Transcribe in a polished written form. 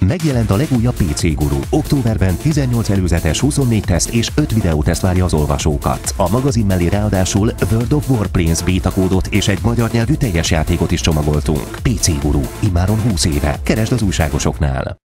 Megjelent a legújabb PC Guru. Októberben 18 előzetes, 24 teszt és 5 videóteszt várja az olvasókat. A magazin mellé ráadásul World of Warplanes beta kódot és egy magyar nyelvű teljes játékot is csomagoltunk. PC Guru. Immáron 20 éve. Keresd az újságosoknál.